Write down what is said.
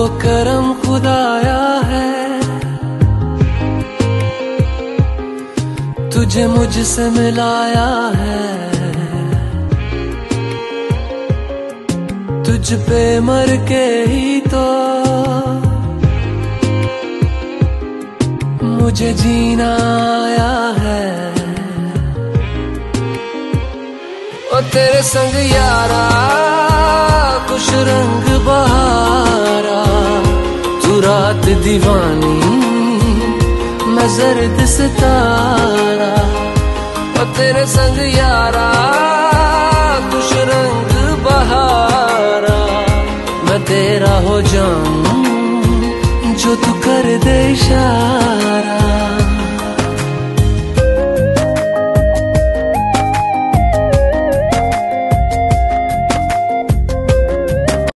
करम खुदाया है, तुझे मुझसे मिलाया है। तुझ पे मर के ही तो मुझे जीना आया है। ओ तेरे संग यारा कुछ रंग बहारा, तू रात दीवानी मैं जर्द सितारा। ओ तेरे संग यारा कुछ रंग बहारा, मैं तेरा हो जाऊं जो तू कर दे इशारा।